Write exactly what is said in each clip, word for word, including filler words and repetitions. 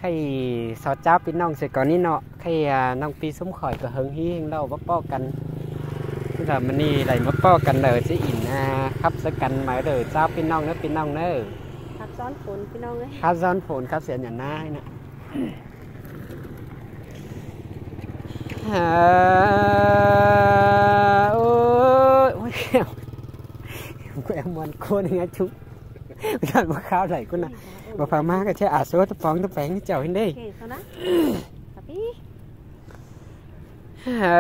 รสอเจ้าพี่น้องเสร็จก่อนนี้เนาะใครน้องปีสมข่อยก็เฮิงฮีเฮงเล่าว่าป้อกันคือแบบมันนี่ไหลมาป้อกันเลยสิอินนะครับสกันหมายเลยเจ้าพี่น้องเนอะพี่น้องเนอะครับซ้อนฝนพี่น้องเลยครับซ้อนฝนครับเสียงอย่างน่าให้นะโอ้ยโอ้ยแก้วแก้วมันโคนยังไงชุบการมาข้าวไหลกูน่ะบอกฟังมากก็ใช่อาโซ่ตะฟองตะแฝงเจ้าเห็นได้เอ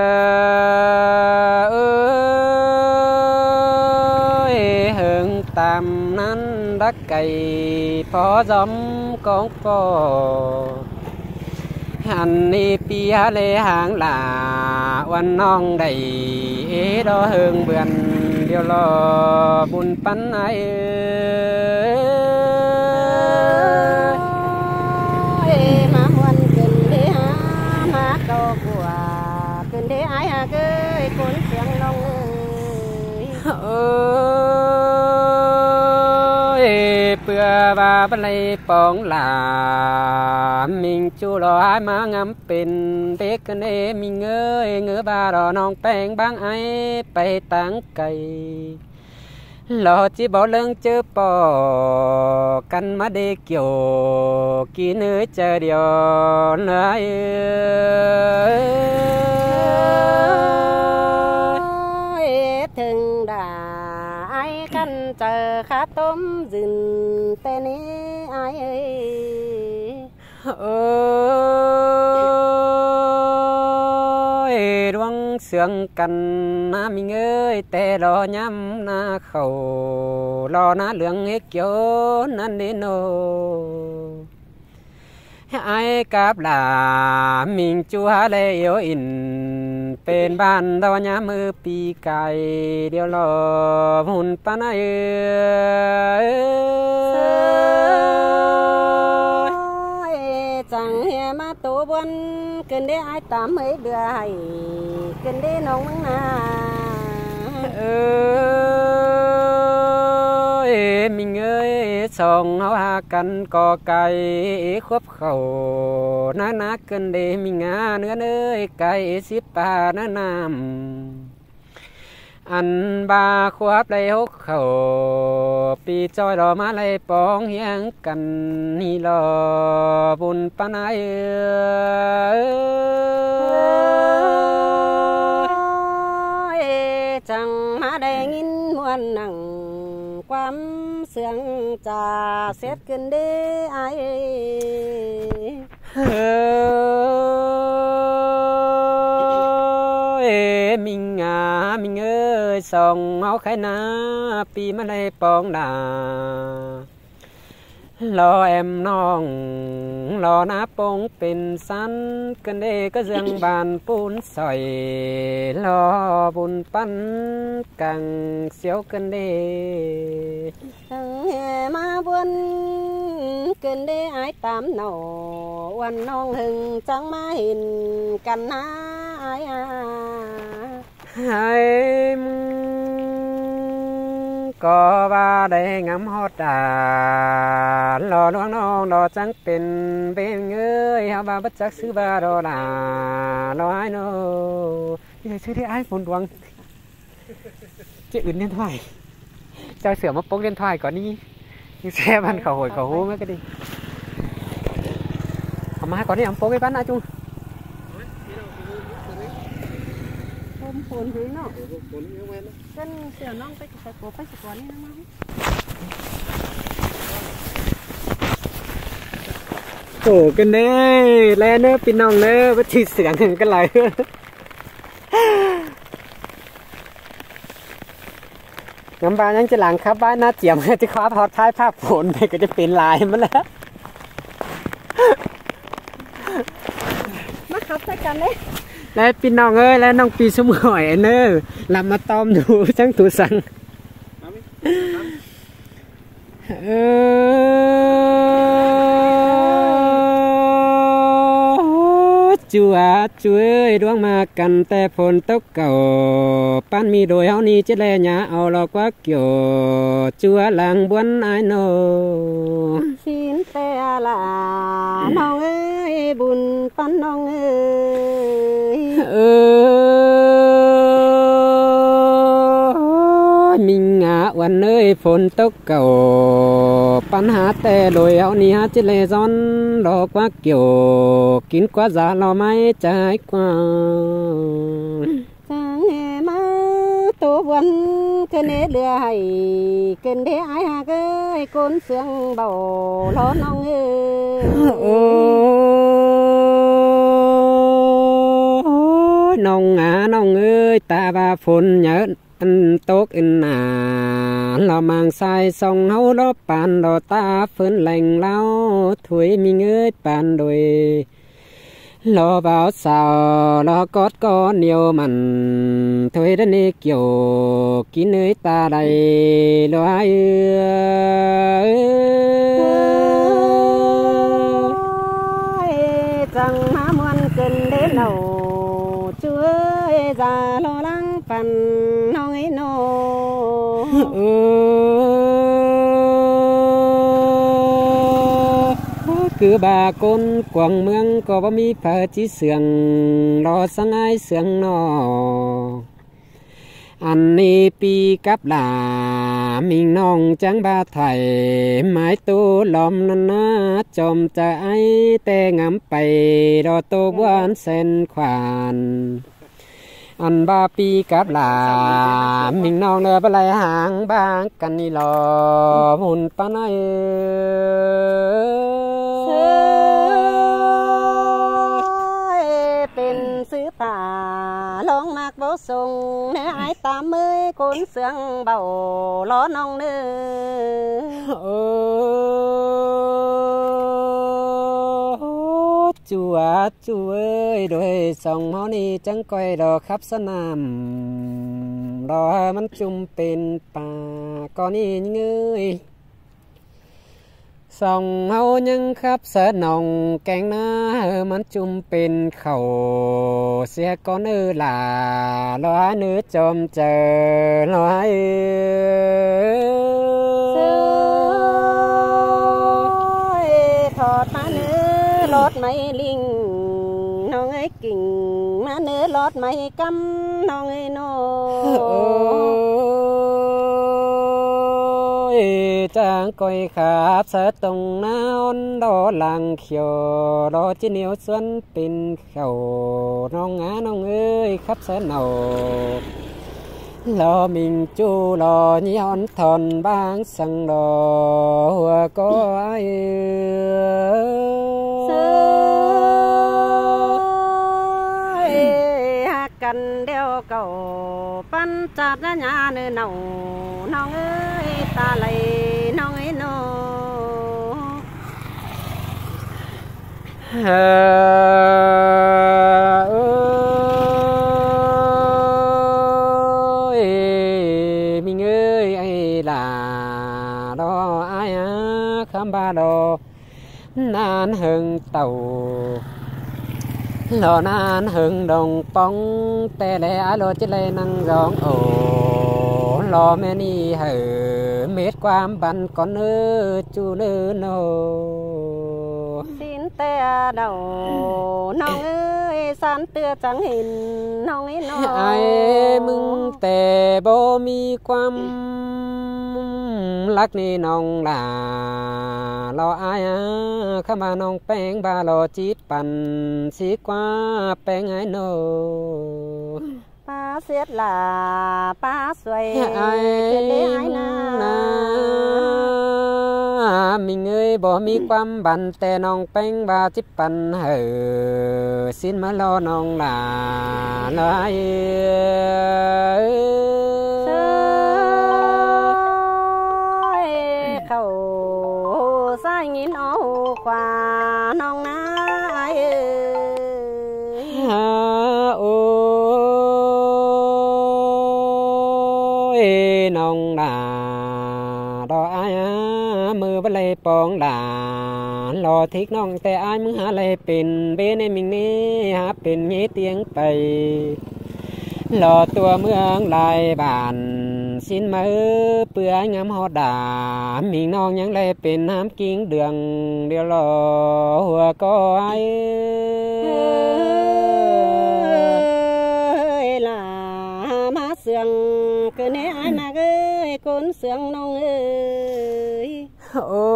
อเอ้ยเฮิงตามนั้นรักไก่พอจอมกองปอหันนี่ปีฮะเลหางหลาวันน้องได้ดอเฮิงเบือนเดียวรอบุญปันไอมาหวนเกินเดียมาโตกัวเกินเดียไอ้ฮะเกยคนเสียงน้องเอ้ยเปื่อว่าบันไลปองหลามิงจูรอไอ้มางำเป็นเด็กกันเอมิงเงยเงือบารอน้องแป้งบางไอไปตั้งไก่หล่อจีบ่เลิงเจอปอกันมาเด็กเกี่ยวกี่เนื้อเจอเดียวเลยถึงด่าไอ้กันเจอข้าต้มยืนแต่นี้ไอ้เอ้ยเอ้ยดวงเสืองกันน้ามิงเอ้ยแต่รอย้ำหน้าเขารอหน้าเหลืองเอกเกี่ยวนั่นเดโนไอ้กับหลามิงจัวเลยโยอินเป็นบ้านดอนยามือปีไก่เดียวรอหุ่นปานเอ้ยจังเฮียมาตัวบนเกินได้ไอ้ตามให้เดือยเกินได้น้องมึงนาเอ้ยมิงเอ้ยส่งเอาหากันก่อไก่ควบเข่าน้านักเกินเดมิงาเนื้อเอ้ยไก่สิบปาน้านำอันบาควบเลยหกเข่าปีจอยรอมาเลยปองเฮียงกันนี่รอบุญปานายจังมาได้ยินมวนหนังความเสียงจ่าเสร็จกันได้ไอ้เฮ้ยมิงงามิงเอ้ยส่องเอาไข่นาปีมาเลยปองดารอแอมน้องรอหน้าปงเป็นสันกันเดก็เสียงบานปูนใส่รอบุญปั้นกังเสียวกันเดทั้งแห่มาบนกันเดไอ้ตามหนอวันน้องหึงจังมาเห็นกันนะไอ้ให้ก็ว่าได้งำฮอดดารอน้องน้องรอจังเป็นเป็นเงยเฮาบ่บัดจักซื้อบารอดารอไอ้โนนี่ชื่อที่ไอ้ฝนดวงจะอื่นเล่นถ่ายเจ้าเสือมาปกเล่นถ่ายก่อนนี่นี่แซ่บันเขาหอยเขาหูมั้ยก็ดีเอามาก่อนนี่อำปกให้บ้านนะจุงฝนถึงเนาะฝนยังไงนะเส้นเสือน้องไปใส่โป๊ไปสกอนนี่นะมั้งโอ้กันเน่แล้วเนอะพี่น้องเนอะว่าชีเสียงกันไรน้ำบานยังจะหลังครับบ้านน่าเจียมจะคว้าพอท้ายภาพฝนไปก็จะเป็นลายมันแล้วมาขับใส่กันเลยแล้วพี่น้องเอ้ยแล้วน้องปีสมหอยเนอลำมาต้อมดูจังตูสังเออ chúa chuối đuông mà cầnแต่ฝนตกเก่าปั้นมีโดยเฮานี่จะแลหยาเอาหลอกว่าเกี่ยวจัวหลังบวนไอ้โนสินแต่ละน้องเอ้ยบุญปั้นน้องเอ้ยเออมิงหาวันเอ้ยฝนตกเก่าปัญหาแต่โดยเอานี่ฮะจิเลซอนรอกว่าเกี่ยวกินกว่าจะเราไม่ใจกว่าจังมาตัววันเกินเดือให้เกินเดไอหาเกยก้นเสียงเบาล้อน้องเอ้ยโอ้น้องหาน้องเอ้ยตาบาฝนเยอะอันตกอินนาเรามังใส่ส่งเฮาลบปานดอตาฝืนแหล่งเล่าถวยมีเงยปานโดยรอบ่าวสาวรอกอดก้อนเดียวมันถวยดันนี่เกี่ยวกินเนยตาใดลอยจังมามวนเกินเด้เหล่าช่วยจะรอลังปันน้องไอ้โนคือบาคนกวางเมืองก็บ่มีเผอจีเสียงรอสังไอเสียงนออันนี้ปีกับหลามิงน้องจังบาไทยหมายตัวลอมนันนาจอมใจแต่งำไปรอตัวบ้านเส้นขวานอันบาปีกับหลามิงน้องเลือบอะไรหางบางกันนี่รอหุ่นปานไอเป็นซื้อป่าลองมากเบาส่งเนื้อไอตามมือคนเสียงเบาล้อน้องเนื้อจัวจัวโดยสองเฮานี่จังก้อยดอกครับสนามรอมันจุ่มเป็นป่าก่อนนี้เงยสองเฮายังครับเสนองแกงหน้ามันจุ่มเป็นเข่าเสียก้อนเออหล่าลอยเนื้อจอมเจอลอยถอดมาเนื้อรถไม่ลิงน้องไอ้กิ่งมาเนื้อรถไม่กำน้องไอ้โนจางก้อยขาบเสตรงน้าอ่อนดอหลังเขียวดอจีเหนียวส่วนเป็นเข่าน้องงาน้องเอ้ยครับเสนอรอมิงจูรอย้อนทอนบางสังดอหัวก็ไอหักกันเดียวเก่าปั้นจัดญาเนื้อเน่าน้องเอ้ยตาไหลน้องไอ้โนเออมิงเอ้ยไอ้ลาดอไอ้คำบาดอนานหึงเต่ารอนานหึงดงป้องแต่แลไอ้รถจะเลยนั่งร้องโอ้รอแม่นี่เหอเม็ดความบันก่อนเนื้อจูเนื้อโนสินแต่เดาน้องเอ้ยสันเตือจังเห็นน้องไอ้น้องไอ้มึงแต่บ่มีความรักนี่น้องลารอไอ้ข้ามาน้องแป้งบารอจิตปั่นสีกว่าแป้งไอ้โนป้าเสียดลาป้าสวยไอ้นามิงเอ้ยบ่มีความบันแต่น้องแป้งบาจิปั่นเหอสิ้นมารอน้องลาลายเข้าสายงินเอาขวาน้องนาเอ้โอ้ยน้องดาดอไอ้มือบันเลยปองดารอทิกน้องแต่อายมึงหาอะไรเป็นเบในมิงนี้หาเป็นเงี้ยเตียงไปรอตัวเมืองลายบานสิ้นมือเปื่อยงามหอดามิงน้องยังเลยเป็นน้ำกิ้งเดืองเดียวรอหัวก็ไอ้ล่ะมาเสียงเกินให้อายมาเอ้ยคนเสียงน้องเอ้ยโอ้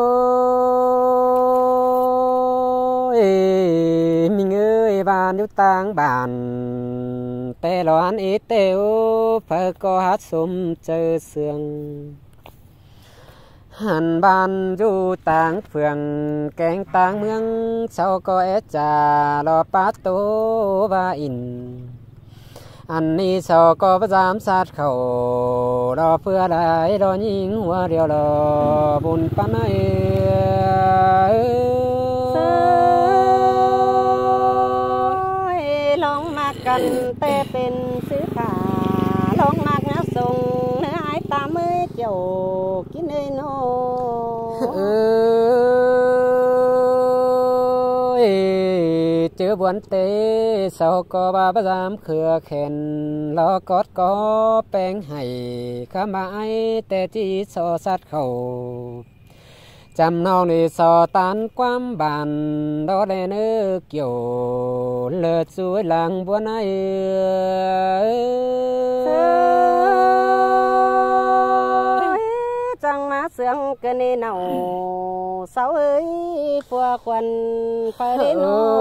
ยมิงเอ้ยบ้านอยู่ต่างบ้านแต่ร้อนอีเต้วเพื่อก็ฮัดสมเจอเสียงหันบ้านอยู่ต่างเฟืองแกงต่างเมืองเช้าก็เอจารอป้าโตว่าอินอันนี้เช้าก็ประจำสัตว์เขารอเพื่อได้รอยิงหัวเดียวรอบุญปานเอ๋ลองมากันแต่เป็นซื้อขาลองมากนะส่งเนื้อไอ้ตาเมื่อเจ้ากินเอ้ยโนเออเจอบวนเตเสาก็บาประจำเขือแขนล้อกอดก็แป้งให้ข้ามาไอแต่จีโซสัตว์เขาจำนองในสอตันความบานดอแดนเออเกี่ยวเลิศสวยหลังบัวไอจังมาเสียงกันในเนาเสาเอ้ยฟัวควันไปเรโน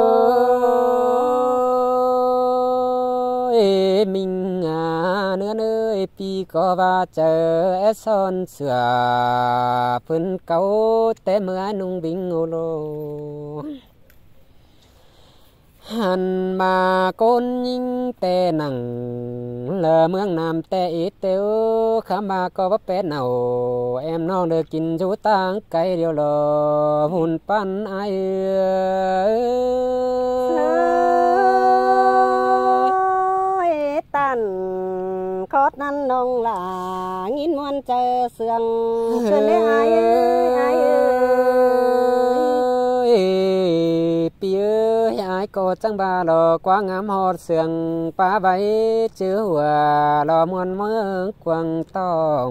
มิงอาเนื้อเนื้อปีก็ว่าเจอเอซอนเสือพื้นเก่าแต่เมื่อนุ่งบิงโอโลหันมาก้นยิงแต่หนังเลอเมืองน้ำแต่อีเตียวข้ามาก็ว่าเป็นเอาแอมน้องเดือกินจูตังไก่เดียวรอหุ่นปั้นไอตันคอดนั้นน้องหลางินมวนเจอเสียงเชิญได้ไอ้ไอ้ปีเอ้ยไอ้ก็จังบาหลอกว่างามหอดเสียงป้าใบเจือหัวหลอมวนเมืองกวางต้อง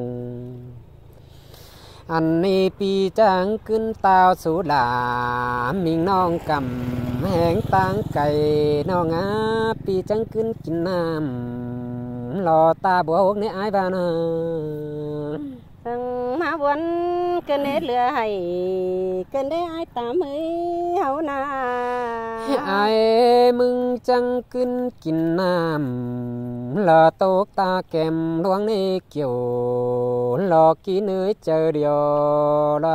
อันนี้ปีจังขึ้นตาวสูดามิงน้องกำแหงตังไก่น้องอาปีจังขึ้นกินน้ำรอตาบัวหกในไอ้บ้านตั้งมาวันกันเนเหลือให้กันได้ไอ้ตามเฮ้ยเฮานาไอ้มึงจังขึ้นกินน้ำรอตกตาแก้มลวงในเกี่ยวรอกินเนื้อเจอเดียวไร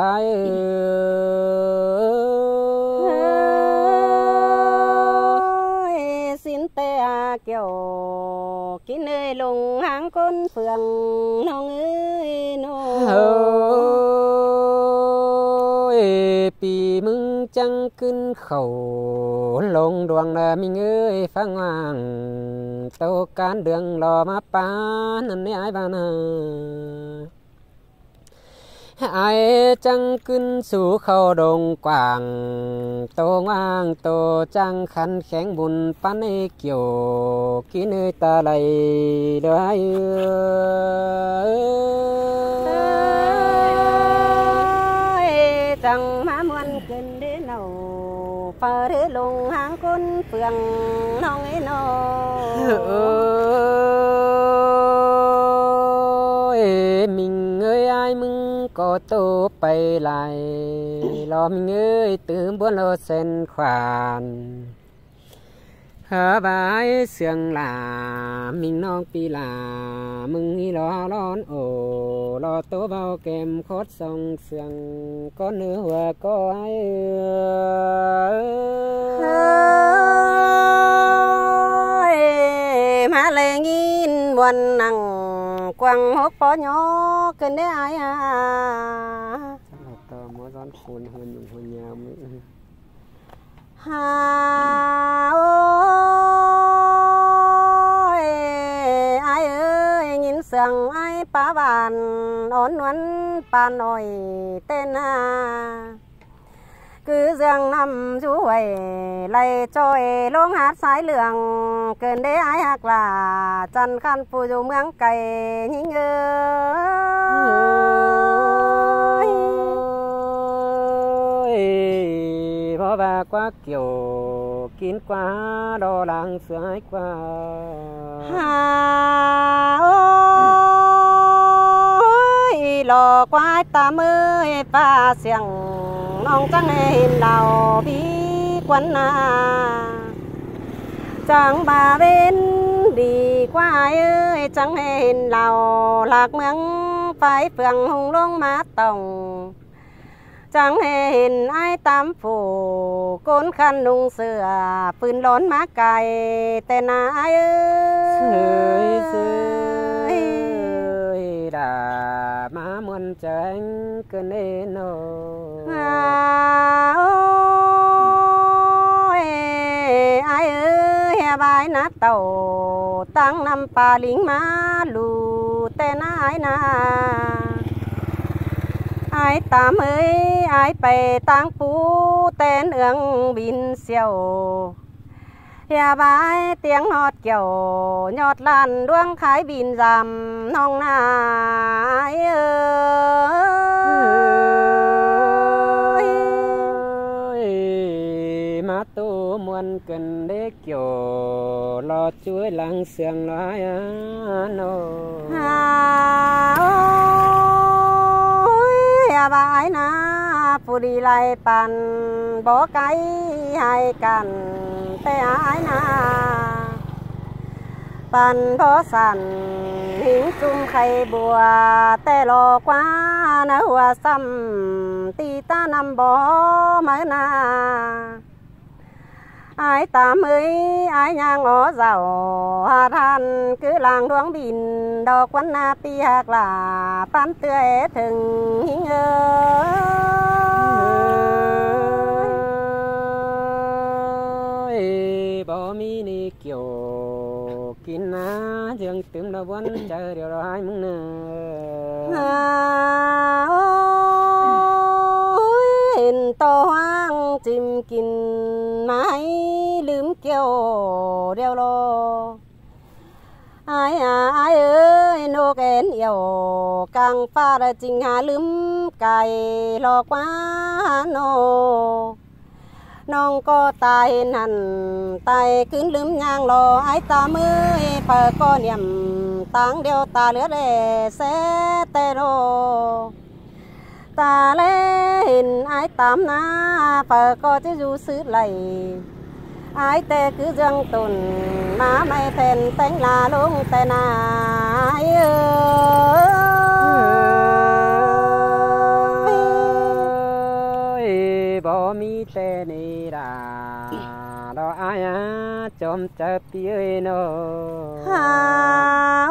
สินเตะเกี่ยวกินเอ้ยลงหางก้นเฟืองน้องเอ้ยน้องปีมึงจังขึ้นเขาลงดวงละมิงเอ้ยฟังว่างโตการเดืองรอมาปานนั่นนี่ไอ้บ้านาไอ้จังขึ้นสู่เขาดงกว้างโตว่างโตจังขันแข็งบุญปันไอเกี่ยวกินเอ้ยตาไหลได้จังมามวนเกินเด้เนาปาเรลงหางก้นเฟืองน้องไอ้น้อมิงเอ้ยไอ้มึงก็โตไปไหลรอมิงเอ้ยตื่นบนรถเส้นขวานหาบายเสียงลามิงน้องปีลามึงนี่รอร้อนโอรอโตเบาเกมโคตรส่งเสียงก็เนื้อหัวก็ไอ้มาเลยงินวันนั่งกวางหกปอnhỏเกินได้ไอ้อะต่อมอร้อนคูนหุ่นอยู่หุ่นยาวมึงฮาโอ้ยไอ้เอ้ยยินเสียงไอ้ป้าบานอ่อนนวลปานหน่อยเต้นนาเก cứ dương nằm chú huệ lầy trôi lông hát sái lượng cơn đế ái hạc là chân khăn phù dù mương cày nhinh ơi bỏ và qua kiểu kín quá đo làng sửa qua hà ôi lò quái ta mới pha xiềng nong trắng hình đào bí quân à chẳng bà bên đi qua ai ơi trắng hình đào lạc mương phải phường hùng lông má tổng chẳng hình ai tam phủ côn khăn nung sữa phun lón má cài tên ai ơi ơi đã má muốn tránh cơn nên à ôi ai ơi bài nát tàu tăng năm pa lính má lù tên ai na ai tám ơi ai bè tăng phú tên ương bin siêu nhà bài tiếng hót kiểu nhọt lan đuông khái bin giảm nong na ai ơi má tu muôn cần để kiểu lo chuối lăng sương nói nô bà ai na phụ đi lại bàn bỏ cái hai cành té ai na bàn bỏ sàn hình chung khay bùa té lò quá nở hoa xăm ti ta nằm bỏ mới na ai tám ơi ai nhang ngó giàu hà than cứ làng đuông bìn đò quán na pi hạc là pan tươi thừng hình ơi bỏ mi ni kiểu kín na dương tướng đâu vẫn chờ điều đó hai mừng nè hình to hoang chim kín mãi lướm kêu đeo lo ai à ai ơi nô kén yêu càng pha ra trình hà lướm cài lo quá nô nong có tài hẳn tài cứ lướm nhang lo ai ta mới phải có niềm táng đeo ta lứa để sẽ tê rô ta lê hình ai tám na phải có chứ du sứ lầy ai tê cứ dương tồn má mày phèn tánh là lông tê na ai ơi bỏ mi tê ni đà đó ai á chôm chớp ơi nó ha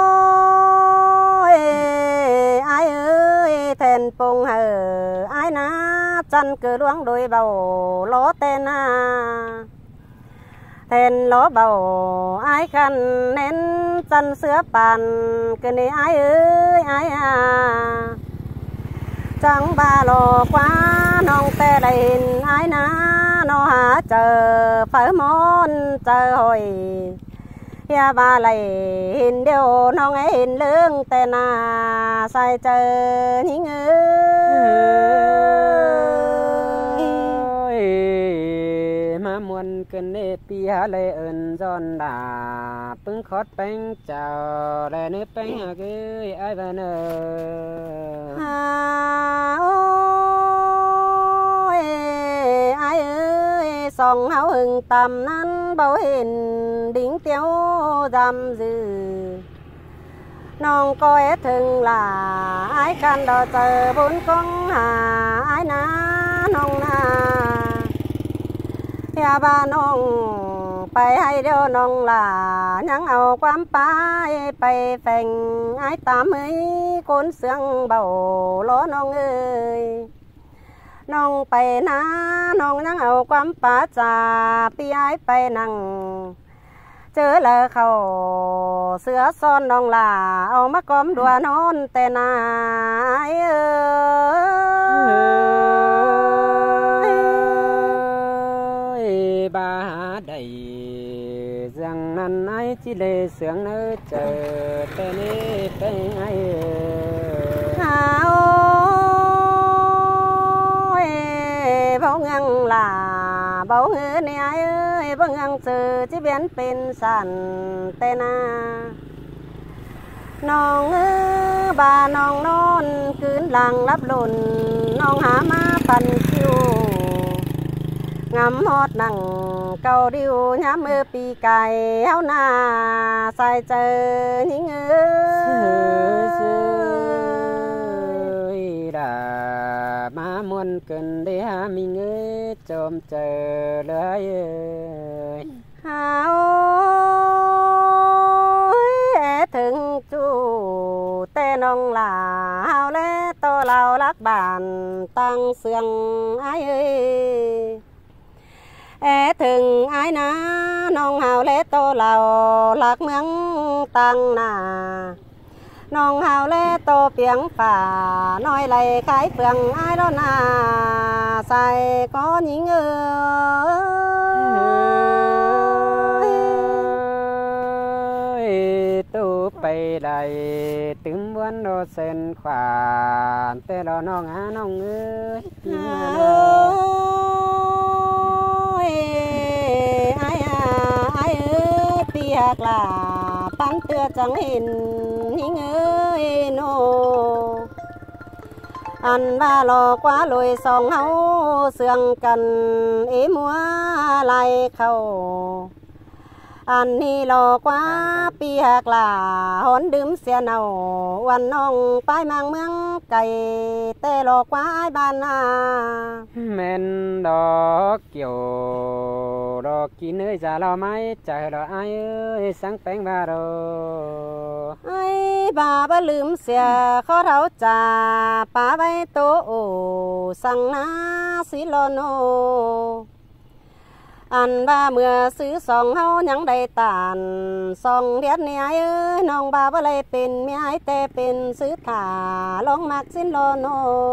ôi ai ơi thèn pung hờ ai na chân cứ luống đôi bầu ló tên na thèn ló bầu ai khăn nên chân sữa bàn cái này ai ơi ai à chẳng ba lò quá nong tê đầy ai na nó hả chờ phải món chờ hồi ya ba lại hình điều nong ấy hình lương tê na sai chờ những ơi mà muốn cần để pia lệ ơn giòn đà bưng khót bánh chào lại nước bánh à cứ ai về nơ à ôi ai ơi song háo hừng tầm năn bao hình đính tiêu giam dư non coi thường là ai can đò chờ bốn con hà ai na non na ya ba non bay hay đeo non là nhang ao quám bay bay phèn ai tám ấy côn xương bầu ló non ơi non bay na non nhang ao quám pa trà pi ai bay nằng chớ là khẩu sữa son non là ao mắt com đùa non tè na ai ơi ba đầy rằng năn ai chỉ để sướng nơi chờ tên ấy tên ai ôi bao ngăn là bao ngư này ai ơi bao ngăn sự chỉ biến bên sàn tên àน้องบาน้องนอนคืนหลังรับหล่นน้องหามาปันคิวงำฮอดหนังเกาดิวย้ำมือปีไก่เฮาหน้าใส่เจอยิ่งเอ้ยดามาม่วนเกินได้หามีเงยจอมเจอเลยหาถึงจูแต่น้องลาเฮาและโตเรารักบ้านตั้งเสียงไอ้เอ้ยเอถึงไอ้นะน้องเฮาและโตเรารักเมืองตั้งนาน้องเฮาและโตเปียงป่าน้อยไหลขายเปลืองไอ้ร้อนนาใส่ก็ยิงเอ้ไปได้ตึมวันโดเส้นขวานแต่เราน้องหาน้องเอ้ยปีมาเลยไอ้ไอ้เอ้ยปีหักลาปันเตือจังเห็นหิงเอ้ยโนอันว่าหลอกว่าลอยสองเฮาเสื่องกันเอมัวไหลเข้าอันนี้หลอกว่าปีหักลาหอนดื่มเสียเนาวันน้องไปมังเมืองไก่แต่หลอกว่าไอ้บ้านนาแม่นดอกเกี่ยวดอกกินเอ้ยจะเราไม่ใจเราไอ้เอ้ยสังแป้งบาโรไอ้บาบ่ลืมเสียข้อเท้าจ่าป้าไว้โตโอสั่งนาสิโลโนอันว่าเมื่อซื้อสองเฮายังได้ตานสองเดียดเนี่ยเอ้ยน้องบาบ่เลยเป็นเมียแต่เป็นซื้อถาลองมักสิ้นโลโน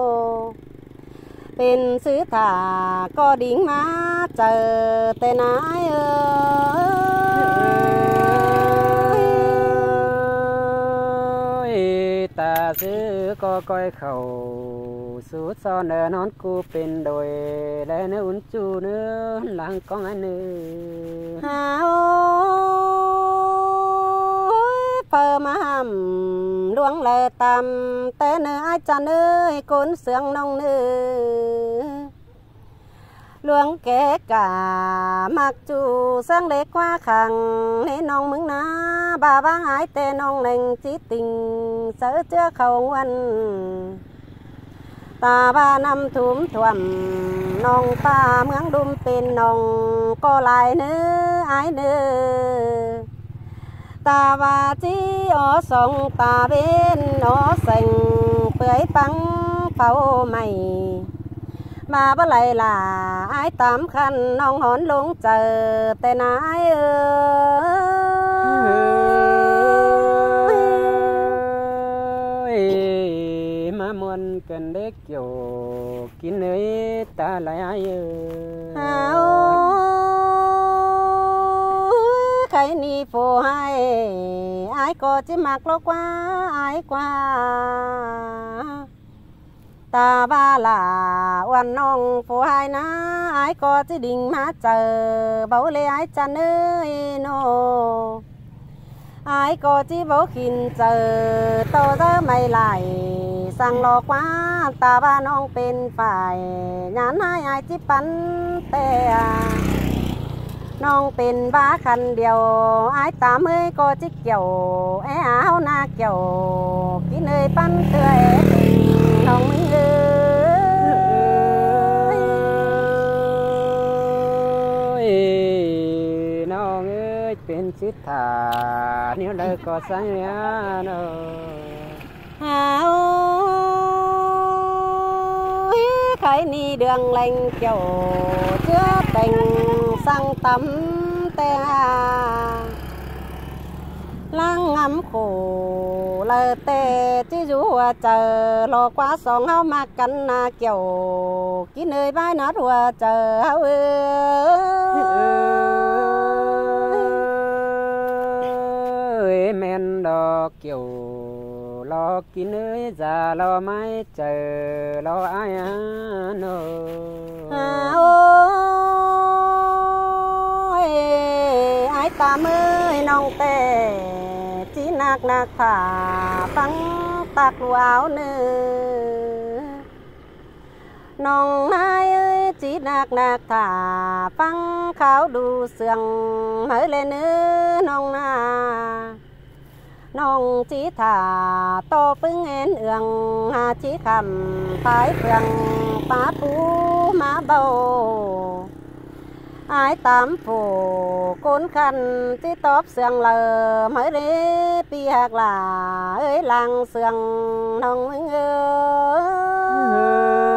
เป็นซื้อถาก็ดิ่งมาเจอแต่นายเอ้ยตาซื้อก็ก้อยเข่าสูดซ้อนเดินนอนกูเป็นโดยและเนื้ออุ่นจูเนื้อหลังกองอันเนื้อหาโอ้ยเปิดมาหำดวงเลอตำแต่เนื้อไอจันเอ้ยก้นเสียงน้องเนื้อหลวงแก่กามักจูเสียงเล็กกว่าขังให้น้องมึงนะบาบ้างหายแต่น้องหนึ่งจิตติงเสือเจ้าเขาวันตาบ้านำทุ่มท่วมน้องป้าเมืองดุมเป็นน้องก็ลายเนื้อไอเนื้อตาว่าจีอ๋อสองตาเบนอ๋อเสียงเปื่อยปังเฝ้าใหม่มาบ่ไหลล่ะไอ้ตามคันน้องหอนลงเจอแต่นายเอ้ยมามวนกันเด็กโยกินเอ้ยตาไหลไอ้เอ้ยอ้าวใครนี่โฟให้ไอ้ก็จะมักลกว่าไอ้กว่าตาบาลาวันน้องผู้ให้นะไอ้ก็จะดิ่งมาเจอเบาเลยไอ้จันเอ้ยโนไอ้ก็จะเบาขินเจอโตเธอไม่ไหลสั่งหลอกว่าตาบ้าน้องเป็นฝ่ายงานให้ไอ้จิปันแต่น้องเป็นบ้าคันเดียวไอ้ตาเมื่อยก็จะเกี่ยวไอ้เอาหน้าเกี่ยวกินเอ้ยปั้นเตือยน้องมึงเอ้ยน้องเอ้ยเป็นชิดถาเนี่ยวเลยก็สัญญาโนหาโอ้ยใครนี่เดืองแรงเกี่ยวเชื่อแต่งสั่งตำแต่ล้างงำโขเลยเตะที่อยู่เจอหลอกว่าสองเฮามากันนาเกี่ยวกินเอ้ยบ้านนัดหัวเจอเฮาเอ้ย lo kiểu lo kín ơi già lo mãi chờ lo ai à nô à ôi ai tạm ơi nong tê chỉ nạc nạc thả vắng tạc áo nữ nong ai ơi chỉ nạc nạc thả vắng kháo đu sương mới lên nữ nong na nong chỉ thả to bưng en ương hà chỉ khầm phải phượng phá phú má bầu ai tám phủ côn khăn chỉ tóp sương lờ mới đi pi hạc là ơi làng sương nong ơi